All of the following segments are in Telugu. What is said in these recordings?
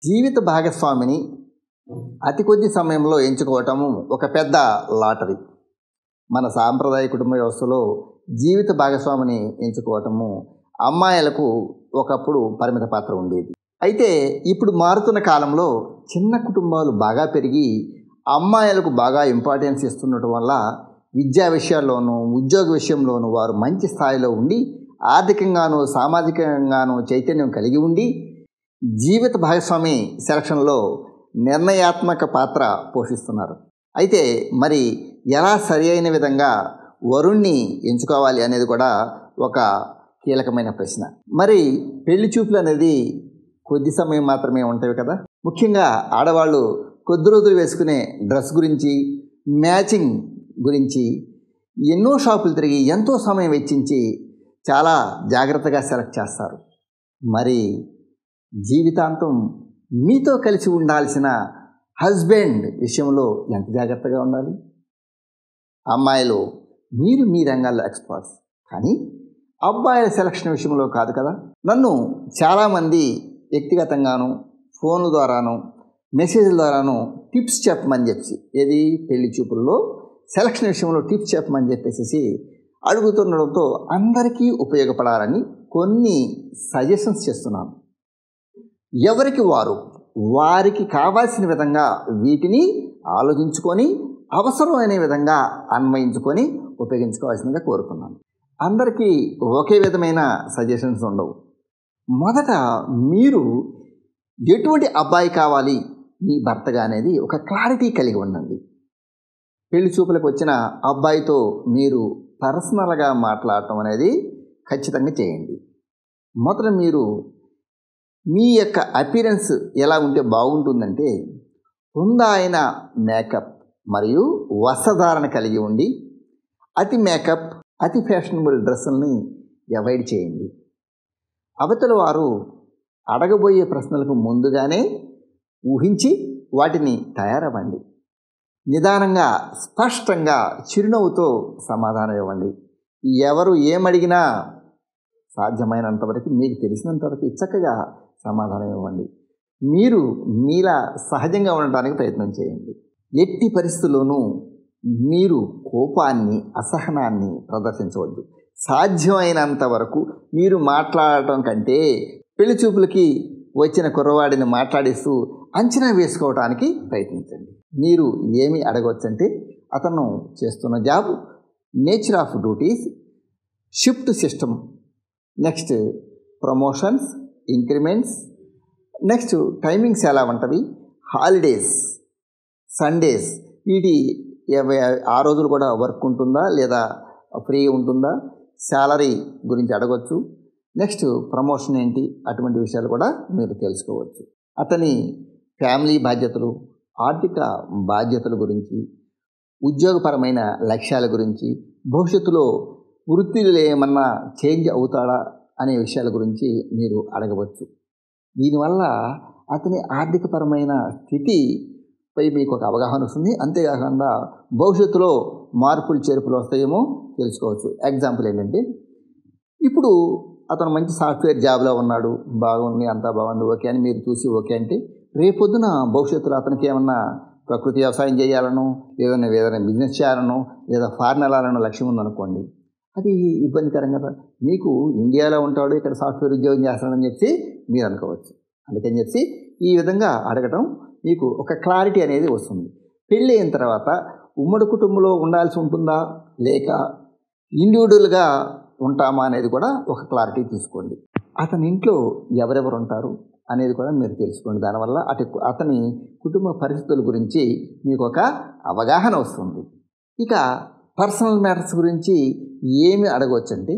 జీవిత భాగస్వామిని అతి కొద్ది సమయంలో ఎంచుకోవటము ఒక పెద్ద లాటరీ. మన సాంప్రదాయ కుటుంబ వ్యవస్థలో జీవిత భాగస్వామిని ఎంచుకోవటము అమ్మాయిలకు ఒకప్పుడు పరిమిత పాత్ర ఉండేది. అయితే ఇప్పుడు మారుతున్న కాలంలో చిన్న కుటుంబాలు బాగా పెరిగి అమ్మాయిలకు బాగా ఇంపార్టెన్స్ ఇస్తుండటం వల్ల విద్యా విషయాల్లోనూ ఉద్యోగ విషయంలోనూ వారు మంచి స్థాయిలో ఉండి ఆర్థికంగాను సామాజికంగాను చైతన్యం కలిగి ఉండి జీవిత భాగస్వామి సెలక్షన్లో నిర్ణయాత్మక పాత్ర పోషిస్తున్నారు. అయితే మరి ఎలా సరి అయిన విధంగా వరుణ్ణి ఎంచుకోవాలి అనేది కూడా ఒక కీలకమైన ప్రశ్న. మరి పెళ్లి చూపులు అనేది కొద్ది సమయం మాత్రమే ఉంటాయి కదా. ముఖ్యంగా ఆడవాళ్ళు కొద్ది రోజులు వేసుకునే డ్రెస్ గురించి, మ్యాచింగ్ గురించి ఎన్నో షాపులు తిరిగి ఎంతో సమయం వెచ్చించి చాలా జాగ్రత్తగా సెలెక్ట్ చేస్తారు. మరి జీవితాంతం మీతో కలిసి ఉండాల్సిన హస్బెండ్ విషయంలో ఎంత జాగ్రత్తగా ఉండాలి? అమ్మాయిలు మీరు మీ రంగాల్లో ఎక్స్పర్ట్స్, కానీ అబ్బాయిల సెలక్షన్ విషయంలో కాదు కదా. నన్ను చాలామంది వ్యక్తిగతంగాను ఫోన్ల ద్వారాను మెసేజ్ల ద్వారాను టిప్స్ చెప్పమని చెప్పి ఏది పెళ్లి చూపుల్లో సెలక్షన్ విషయంలో టిప్స్ చెప్పమని చెప్పేసి అడుగుతుండడంతో అందరికీ ఉపయోగపడాలని కొన్ని సజెషన్స్ చేస్తున్నాను. ఎవరికి వారికి కావాల్సిన విధంగా వీటిని ఆలోచించుకొని అవసరమైన విధంగా అన్వయించుకొని ఉపయోగించుకోవాల్సిందిగా కోరుతున్నాను. అందరికీ ఒకే విధమైన సజెషన్స్ ఉండవు. మొదట మీరు ఎటువంటి అబ్బాయి కావాలి మీ భర్తగా అనేది ఒక క్లారిటీ కలిగి ఉండండి. పెళ్లి చూపులకు వచ్చిన అబ్బాయితో మీరు పర్సనల్గా మాట్లాడటం అనేది ఖచ్చితంగా చేయండి. మొదట మీరు మీ యొక్క అపిరెన్స్ ఎలా ఉంటే బాగుంటుందంటే హుందా అయిన మేకప్ మరియు వస్త్రధారణ కలిగి ఉండి అతి మేకప్, అతి ఫ్యాషనబుల్ డ్రెస్సుల్ని అవాయిడ్ చేయండి. అవతల వారు అడగబోయే ప్రశ్నలకు ముందుగానే ఊహించి వాటిని తయారవ్వండి. నిదానంగా స్పష్టంగా చిరునవ్వుతో సమాధానం ఇవ్వండి. ఎవరు ఏమడిగినా సాధ్యమైనంతవరకు మీకు తెలిసినంతవరకు చక్కగా సమాధానం ఇవ్వండి. మీరు మీలా సహజంగా ఉండటానికి ప్రయత్నం చేయండి. ఎట్టి పరిస్థితుల్లోనూ మీరు కోపాన్ని, అసహనాన్ని ప్రదర్శించవద్దు. సాధ్యమైనంత వరకు మీరు మాట్లాడటం కంటే పెళ్లి చూపులకి వచ్చిన కుర్రవాడిని మాట్లాడిస్తూ అంచనా వేసుకోవడానికి ప్రయత్నించండి. మీరు ఏమి అడగవచ్చంటే అతను చేస్తున్న job, nature of duties, shift system, next promotions, increments, next timings ఎలా ఉంటవి, హాలిడేస్, సండేస్, వీటి ఆ రోజులు కూడా వర్క్ ఉంటుందా లేదా ఫ్రీ ఉంటుందా, శాలరీ గురించి అడగవచ్చు. నెక్స్ట్ ప్రమోషన్ ఏంటి, అటువంటి విషయాలు కూడా మీరు తెలుసుకోవచ్చు. అతని ఫ్యామిలీ బాధ్యతలు, ఆర్థిక బాధ్యతల గురించి, ఉద్యోగపరమైన లక్ష్యాల గురించి, భవిష్యత్తులో వృత్తిలో ఏమన్నా చేంజ్ అవుతాడా అనే విషయాల గురించి మీరు అడగవచ్చు. దీనివల్ల అతని ఆర్థికపరమైన స్థితిపై మీకు ఒక అవగాహన వస్తుంది. అంతేకాకుండా భవిష్యత్తులో మార్పులు చేర్పులు వస్తాయేమో తెలుసుకోవచ్చు. ఎగ్జాంపుల్ ఏంటంటే, ఇప్పుడు అతను మంచి సాఫ్ట్వేర్ జాబ్లో ఉన్నాడు, బాగుంది, అంతా బాగుంది, ఓకే అని మీరు చూసి ఓకే అంటే రేపొద్దున భవిష్యత్తులో అతనికి ఏమన్నా ప్రకృతి వ్యవసాయం చేయాలనో, ఏదైనా బిజినెస్ చేయాలనో, లేదా ఫారెన్ వెళ్ళాలనో లక్ష్యం ఉందనుకోండి, అది ఇబ్బందికరం కదా. మీకు ఇండియాలో ఉంటాడు, ఇక్కడ సాఫ్ట్వేర్ ఉద్యోగం చేస్తాడని చెప్పి మీరు అనుకోవచ్చు. అందుకని చెప్పి ఈ విధంగా అడగటం మీకు ఒక క్లారిటీ అనేది వస్తుంది. పెళ్ళి అయిన తర్వాత ఉమ్మడి కుటుంబంలో ఉండాల్సి ఉంటుందా లేక ఇండివిజువల్గా ఉంటామా అనేది కూడా ఒక క్లారిటీ తీసుకోండి. అతని ఇంట్లో ఎవరెవరు ఉంటారు అనేది కూడా మీరు తెలుసుకోండి. దానివల్ల అతని కుటుంబ పరిస్థితుల గురించి మీకు ఒక అవగాహన వస్తుంది. ఇక పర్సనల్ మ్యాటర్స్ గురించి ఏమి అడగవచ్చంటే,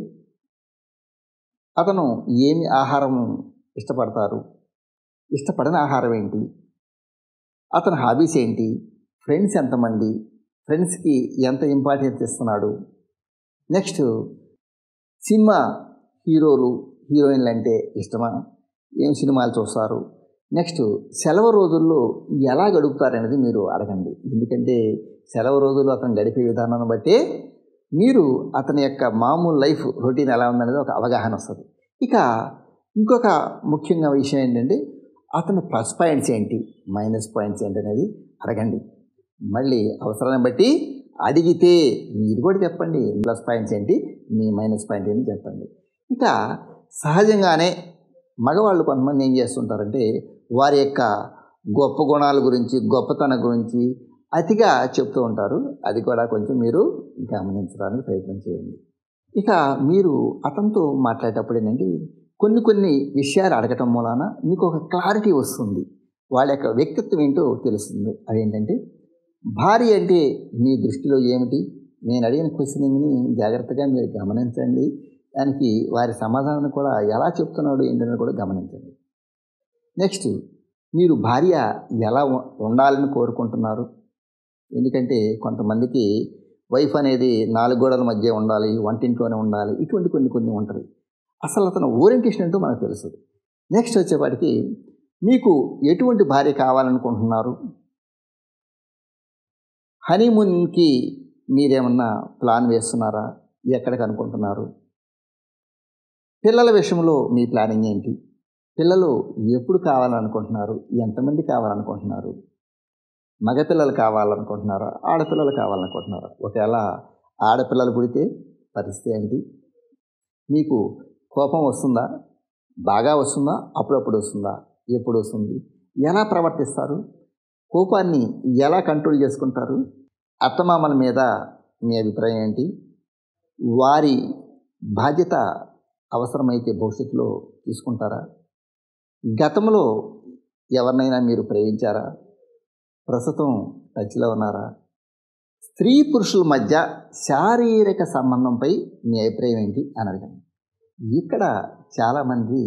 అతను ఏమి ఆహారం ఇష్టపడతారు, ఇష్టపడని ఆహారం ఏంటి, అతని హాబీస్ ఏంటి, ఫ్రెండ్స్ ఎంతమంది, ఫ్రెండ్స్కి ఎంత ఇంపార్టెన్స్ ఇస్తున్నాడు, నెక్స్ట్ సినిమా హీరోలు హీరోయిన్లు అంటే ఇష్టమా, ఏం సినిమాలు చూస్తారు, నెక్స్ట్ సెలవు రోజుల్లో ఎలా గడుపుతారనేది మీరు అడగండి. ఎందుకంటే సెలవు రోజుల్లో అతను గడిపే విధానాన్ని బట్టి మీరు అతని యొక్క మామూలు లైఫ్ రొటీన్ ఎలా ఉందనేది ఒక అవగాహన వస్తుంది. ఇక ఇంకొక ముఖ్యంగా విషయం ఏంటంటే, అతని ప్లస్ పాయింట్స్ ఏంటి, మైనస్ పాయింట్స్ ఏంటి అనేది అడగండి. మళ్ళీ అవసరాన్ని బట్టి అడిగితే మీరు కూడా చెప్పండి, ప్లస్ పాయింట్స్ ఏంటి, మీ మైనస్ పాయింట్ ఏంటి చెప్పండి. ఇక సహజంగానే మగవాళ్ళు కొంతమంది ఏం చేస్తుంటారంటే వారి యొక్క గొప్ప గుణాల గురించి, గొప్పతనం గురించి అతిగా చెప్తూ ఉంటారు. అది కూడా కొంచెం మీరు గమనించడానికి ప్రయత్నం చేయండి. ఇక మీరు అతనితో మాట్లాడేటప్పుడు ఏంటంటే కొన్ని విషయాలు అడగటం మూలాన మీకు ఒక క్లారిటీ వస్తుంది, వాళ్ళ యొక్క వ్యక్తిత్వం ఏంటో తెలుస్తుంది. అదేంటంటే భార్య అంటే మీ దృష్టిలో ఏమిటి? నేను అడిగిన క్వశ్చనింగ్ని జాగ్రత్తగా మీరు గమనించండి. దానికి వారి సమాధానం కూడా ఎలా చెప్తున్నాడు ఏంటనేది కూడా గమనించండి. నెక్స్ట్, మీరు భార్య ఎలా ఉండాలని కోరుకుంటున్నారు? ఎందుకంటే కొంతమందికి వైఫ్ అనేది 4 గోడల మధ్య ఉండాలి, వంటింట్లోనే ఉండాలి, ఇటువంటి కొన్ని ఉంటాయి. అసలు అతను ఓరియంటేషన్ ఏంటో మనకు తెలుసు. నెక్స్ట్ వచ్చేపాటికి మీకు ఎటువంటి భార్య కావాలనుకుంటున్నారు? హనీమూన్కి మీరేమన్నా ప్లాన్ వేస్తున్నారా? ఎక్కడికి అనుకుంటున్నారు? పిల్లల విషయంలో మీ ప్లానింగ్ ఏంటి? పిల్లలు ఎప్పుడు కావాలనుకుంటున్నారు? ఎంతమంది కావాలనుకుంటున్నారు? మగపిల్లలు కావాలనుకుంటున్నారా? ఆడపిల్లలు కావాలనుకుంటున్నారా? ఒకవేళ ఆడపిల్లలు పుడితే పరిస్థితి ఏంటి? మీకు కోపం వస్తుందా? బాగా వస్తుందా? అప్పుడప్పుడు వస్తుందా? ఎప్పుడు వస్తుంది? ఎలా ప్రవర్తిస్తారు? కోపాన్ని ఎలా కంట్రోల్ చేసుకుంటారు? అత్తమామల మీద మీ అభిప్రాయం ఏంటి? వారి బాధ్యత అవసరమైతే భవిష్యత్తులో తీసుకుంటారా? గతంలో ఎవరినైనా మీరు ప్రేమించారా? ప్రస్తుతం టచ్లో ఉన్నారా? స్త్రీ పురుషుల మధ్య శారీరక సంబంధంపై మీ అభిప్రాయం ఏంటి అని అడగండి. ఇక్కడ చాలామంది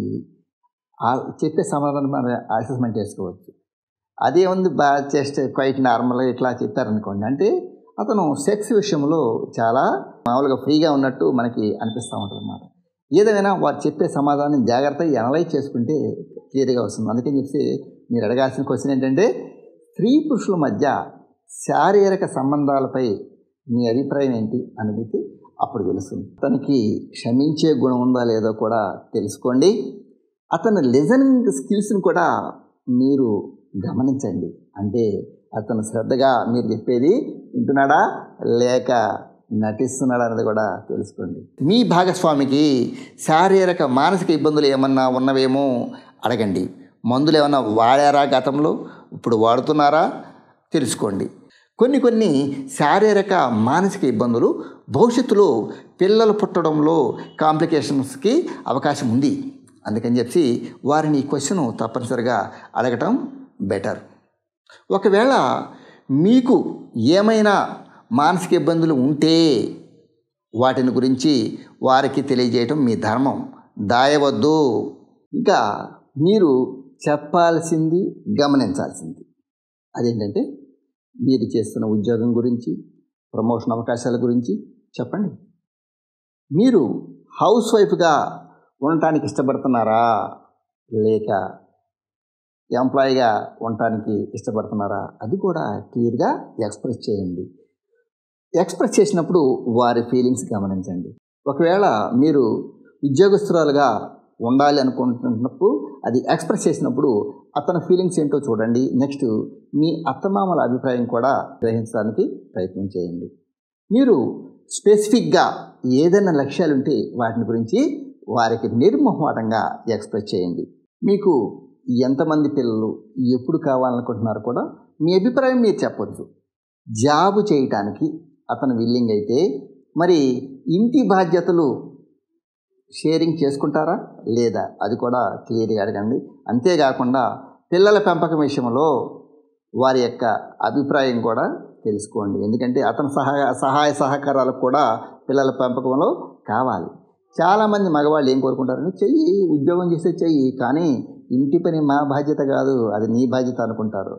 చెప్పే సమాధానం మనం అసెస్మెంట్ చేసుకోవచ్చు. అదే ఉంది, జస్ట్ క్వైట్ నార్మల్గా ఇట్లా చెప్పారనుకోండి, అంటే అతను సెక్స్ విషయంలో చాలా మామూలుగా ఫ్రీగా ఉన్నట్టు మనకి అనిపిస్తూ ఉంటుంది అన్నమాట. ఏదైనా వారు చెప్పే సమాధానం జాగ్రత్తగా అనలైజ్ చేసుకుంటే క్లియర్గా వస్తుంది. అందుకని చెప్పి మీరు అడగాల్సిన క్వశ్చన్ ఏంటంటే స్త్రీ పురుషుల మధ్య శారీరక సంబంధాలపై మీ అభిప్రాయం ఏంటి అని అడిగితే అప్పుడు తెలుస్తుంది. అతనికి క్షమించే గుణం ఉందా లేదో కూడా తెలుసుకోండి. అతని లిజనింగ్ స్కిల్స్ని కూడా మీరు గమనించండి. అంటే అతను శ్రద్ధగా మీరు చెప్పేది వింటున్నాడా లేక నటిస్తున్నాడా అనేది కూడా తెలుసుకోండి. మీ భాగస్వామికి శారీరక మానసిక ఇబ్బందులు ఏమన్నా ఉన్నవేమో అడగండి. మందులు ఏమన్నా వాడారా గతంలో, ఇప్పుడు వాడుతున్నారా తెలుసుకోండి. కొన్ని శారీరక మానసిక ఇబ్బందులు భవిష్యత్తులో పిల్లలు పుట్టడంలో కాంప్లికేషన్స్కి అవకాశం ఉంది. అందుకని చెప్పి వారిని ఈ క్వశ్చన్ తప్పనిసరిగా అడగటం బెటర్. ఒకవేళ మీకు ఏమైనా మానసిక ఇబ్బందులు ఉంటే వాటిని గురించి వారికి తెలియజేయటం మీ ధర్మం, దాయవద్దు. ఇంకా మీరు చెప్పాల్సింది, గమనించాల్సింది అదేంటంటే మీరు చేస్తున్న ఉద్యోగం గురించి, ప్రమోషన్ అవకాశాల గురించి చెప్పండి. మీరు హౌస్ వైఫ్గా ఉండటానికి ఇష్టపడుతున్నారా లేక ఎంప్లాయీగా ఉండటానికి ఇష్టపడుతున్నారా? అది కూడా క్లియర్గా ఎక్స్ప్రెస్ చేయండి. ఎక్స్ప్రెస్ చేసినప్పుడు వారి ఫీలింగ్స్ గమనించండి. ఒకవేళ మీరు ఉద్యోగస్తురాలుగా ఉండాలి అనుకుంటున్నప్పుడు అది ఎక్స్ప్రెస్ చేసినప్పుడు అతని ఫీలింగ్స్ ఏంటో చూడండి. నెక్స్ట్ మీ అత్తమామల అభిప్రాయం కూడా గ్రహించడానికి ప్రయత్నం చేయండి. మీరు స్పెసిఫిక్గా ఏదైనా లక్ష్యాలు ఉంటే వాటిని గురించి వారికి నిర్మోహమాటంగా ఎక్స్ప్రెస్ చేయండి. మీకు ఎంతమంది పిల్లలు, ఎప్పుడు కావాలనుకుంటున్నారో కూడా మీ అభిప్రాయం మీరు చెప్పొచ్చు. జాబు చేయటానికి అతను విల్లింగ్ అయితే మరి ఇంటి బాధ్యతలు షేరింగ్ చేసుకుంటారా లేదా అది కూడా క్లియర్గా అడగండి. అంతేకాకుండా పిల్లల పెంపకం విషయంలో వారి యొక్క అభిప్రాయం కూడా తెలుసుకోండి. ఎందుకంటే అతని సహాయ సహకారాలకు కూడా పిల్లల పెంపకంలో కావాలి. చాలామంది మగవాళ్ళు ఏం కోరుకుంటారంటే చెయ్యి, ఉద్యోగం చేస్తే చెయ్యి, కానీ ఇంటి పని మా బాధ్యత కాదు, అది నీ బాధ్యత అనుకుంటారు.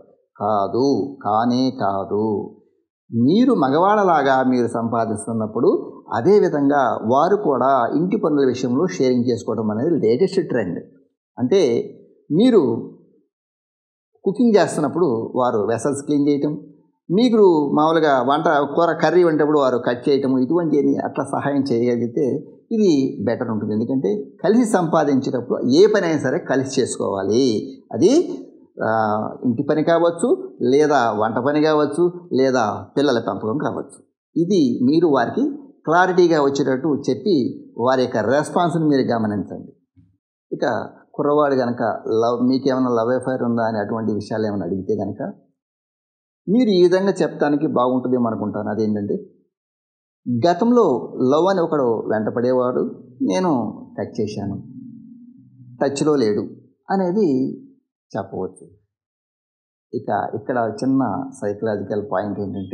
కాదు. మీరు మగవాళ్ళలాగా మీరు సంపాదిస్తున్నప్పుడు అదేవిధంగా వారు కూడా ఇంటి పనుల విషయంలో షేరింగ్ చేసుకోవడం అనేది లేటెస్ట్ ట్రెండ్. అంటే మీరు కుకింగ్ చేస్తున్నప్పుడు వారు వెసల్స్ క్లీన్ చేయటం, మీరు మామూలుగా కూర కర్రీ వంటప్పుడు వారు కట్ చేయటం, ఇటువంటి అట్లా సహాయం చేయగలిగితే ఇది బెటర్ ఉంటుంది. ఎందుకంటే కలిసి సంపాదించేటప్పుడు ఏ పని అయినా సరే కలిసి చేసుకోవాలి. అది ఇంటి పని కావచ్చు, లేదా వంట పని కావచ్చు, లేదా పిల్లల పెంపకం కావచ్చు. ఇది మీరు వారికి క్లారిటీగా వచ్చేటట్టు చెప్పి వారి యొక్క రెస్పాన్స్ని మీరు గమనించండి. ఇక కుర్రవాడు కనుక మీకేమైనా లవ్ అఫైర్ ఉందా అని అటువంటి విషయాలు ఏమైనా అడిగితే కనుక మీరు ఈ విధంగా చెప్తానికి బాగుంటుందేమో అనుకుంటాను. అదేంటంటే, గతంలో లవ్ అని ఒకడు వెంటపడేవాడు, నేను టచ్ చేశాను, టచ్లో లేడు అనేది చెప్పవచ్చు. ఇక ఇక్కడ చిన్న సైకలాజికల్ పాయింట్ ఏంటంటే,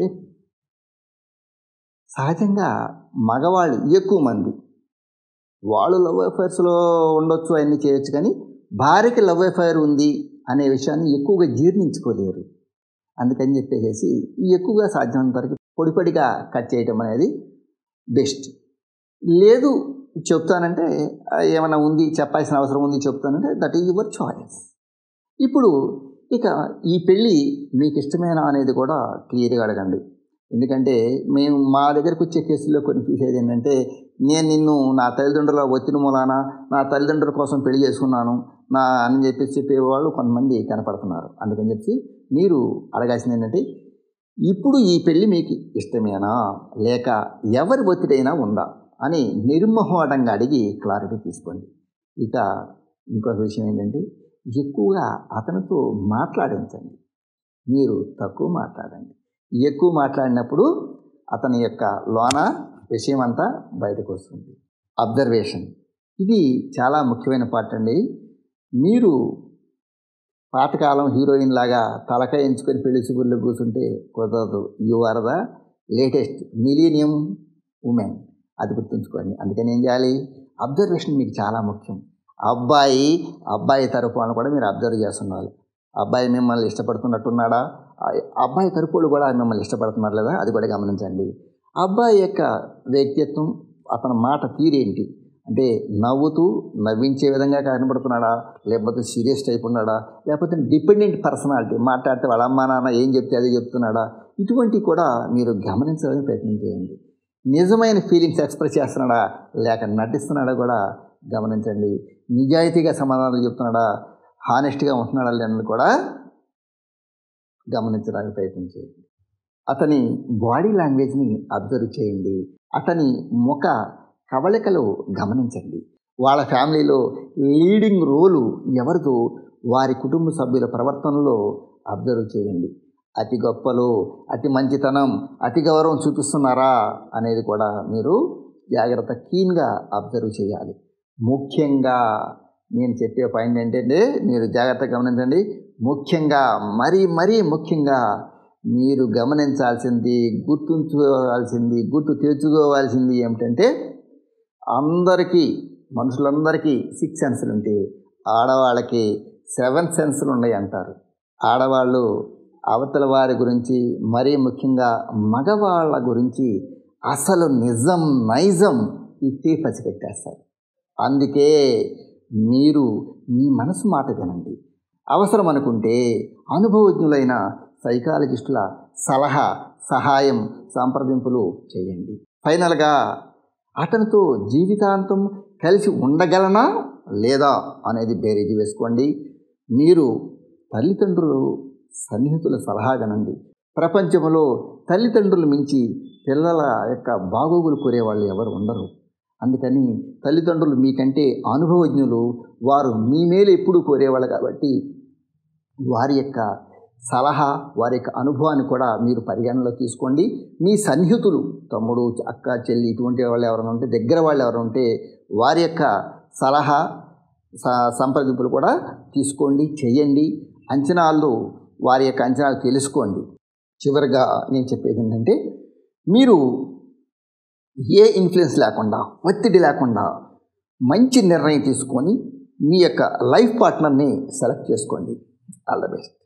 సహజంగా మగవాళ్ళు ఎక్కువ మంది వాళ్ళు లవ్ అఫైర్స్లో ఉండొచ్చు, అవన్నీ చేయొచ్చు, కానీ భార్యకి లవ్ అఫైర్ ఉంది అనే విషయాన్ని ఎక్కువగా జీర్ణించుకోలేరు. అందుకని చెప్పేసి ఎక్కువగా సాధ్యమైనంత వరకు పొడిపొడిగా కట్ చేయటం అనేది బెస్ట్. లేదు చెప్తానంటే ఏమైనా ఉంది, చెప్పాల్సిన అవసరం ఉంది చెప్తానంటే దట్ ఈజ్ యువర్ చాయిస్. ఇప్పుడు ఇక ఈ పెళ్ళి మీకు ఇష్టమేనా అనేది కూడా క్లియర్గా అడగండి. ఎందుకంటే మేము మా దగ్గరకు వచ్చే కేసుల్లో కొన్ని చూసేది ఏంటంటే, నేను నిన్ను నా తల్లిదండ్రుల ఒత్తిడి మూలాన నా తల్లిదండ్రుల కోసం పెళ్లి చేసుకున్నాను అని చెప్పేవాళ్ళు కొంతమంది కనపడుతున్నారు. అందుకని చెప్పి మీరు అడగాల్సింది ఏంటంటే, ఇప్పుడు ఈ పెళ్ళి మీకు ఇష్టమేనా లేక ఎవరి ఒత్తిడైనా ఉందా అని నిర్మోహమాటంగా అడిగి క్లారిటీ తీసుకోండి. ఇక ఇంకొక విషయం ఏంటంటే, ఎక్కువగా అతనితో మాట్లాడించండి. మీరు తక్కువ మాట్లాడండి. ఎక్కువ మాట్లాడినప్పుడు అతని యొక్క లోన విషయం అంతా బయటకు వస్తుంది. అబ్జర్వేషన్ ఇది చాలా ముఖ్యమైన పార్ట్ అండి. మీరు పాతకాలం హీరోయిన్ లాగా తలకాయ ఎంచుకొని పెళ్లి చూపుల్లో కూర్చుంటే కుదరదు. You are the latest millennium women, అది గుర్తుంచుకోండి. అందుకని ఏం చేయాలి? అబ్జర్వేషన్ మీకు చాలా ముఖ్యం. అబ్బాయి తరపు అని కూడా మీరు అబ్జర్వ్ చేస్తున్నారు. అబ్బాయి మిమ్మల్ని ఇష్టపడుతున్నట్టున్నాడా, అబ్బాయి తరపులు కూడా మిమ్మల్ని ఇష్టపడుతున్నారు లేదా, అది కూడా గమనించండి. అబ్బాయి యొక్క వ్యక్తిత్వం, అతని మాట తీరేంటి అంటే, నవ్వుతూ నవ్వించే విధంగా కనబడుతున్నాడా, లేకపోతే సీరియస్ టైప్ ఉన్నాడా, లేకపోతే డిపెండెంట్ పర్సనాలిటీ, మాట్లాడితే వాళ్ళ అమ్మా నాన్న ఏం చెప్తే అదే చెప్తున్నాడా, ఇటువంటి కూడా మీరు గమనించడానికి ప్రయత్నం చేయండి. నిజమైన ఫీలింగ్స్ ఎక్స్ప్రెస్ చేస్తున్నాడా లేక నటిస్తున్నాడా కూడా గమనించండి. నిజాయితీగా సమాధానాలు చెప్తున్నాడా, హానెస్ట్గా ఉంటున్నాడా లేదని కూడా గమనించడానికి ప్రయత్నం చేయండి. అతని బాడీ లాంగ్వేజ్ని అబ్జర్వ్ చేయండి. అతని ముఖ కవళికలు గమనించండి. వాళ్ళ ఫ్యామిలీలో లీడింగ్ రోలు ఎవరిదో వారి కుటుంబ సభ్యుల ప్రవర్తనలో అబ్జర్వ్ చేయండి. అతి గొప్పలు, అతి మంచితనం, అతి గౌరవం చూపిస్తున్నారా అనేది కూడా మీరు జాగ్రత్త కీన్గా అబ్జర్వ్ చేయాలి. ముఖ్యంగా నేను చెప్పే పాయింట్ ఏంటంటే, మీరు జాగ్రత్తగా గమనించండి. ముఖ్యంగా మరీ ముఖ్యంగా మీరు గమనించాల్సింది, గుర్తు తెచ్చుకోవాల్సింది ఏమిటంటే, మనుషులందరికీ 6 సెన్సులు ఉంటే ఆడవాళ్ళకి 7 సెన్సులు ఉన్నాయి అంటారు. ఆడవాళ్ళు అవతల వారి గురించి, మరీ ముఖ్యంగా మగవాళ్ళ గురించి అసలు నైజం ఇట్టే పసిగట్టేస్తారు. అందుకే మీరు మీ మనసు మాట వినండి. అవసరం అనుకుంటే అనుభవజ్ఞులైన సైకాలజిస్టుల సహాయం సంప్రదింపులు చేయండి. ఫైనల్గా అతనితో జీవితాంతం కలిసి ఉండగలనా లేదా అనేది బేరీజు వేసుకోండి. మీరు తల్లిదండ్రులు, సన్నిహితుల సలహా వినండి. ప్రపంచంలో తల్లిదండ్రులు మించి పిల్లల యొక్క బాగోగులు కోరేవాళ్ళు ఎవరు ఉండరు. అందుకని తల్లిదండ్రులు మీకంటే అనుభవజ్ఞులు, వారు మీ మేలు ఎప్పుడూ కోరేవాళ్ళు కాబట్టి వారి యొక్క సలహా, వారి యొక్క అనుభవాన్ని కూడా మీరు పరిగణనలో తీసుకోండి. మీ సన్నిహితులు, తమ్ముడు, అక్క, చెల్లి, ఇటువంటి వాళ్ళు ఎవరైనా ఉంటే, దగ్గర వాళ్ళు ఎవరైనా ఉంటే వారి యొక్క సలహా సంప్రదింపులు కూడా తీసుకోండి, చేయండి. వారి యొక్క అంచనాలు తెలుసుకోండి. చివరిగా నేను చెప్పేది ఏంటంటే, మీరు ఏ ఇన్ఫ్లుయెన్స్ లేకుండా, ఒత్తిడి లేకుండా మంచి నిర్ణయం తీసుకొని మీ యొక్క లైఫ్ పార్ట్నర్ని సెలెక్ట్ చేసుకోండి. All the best.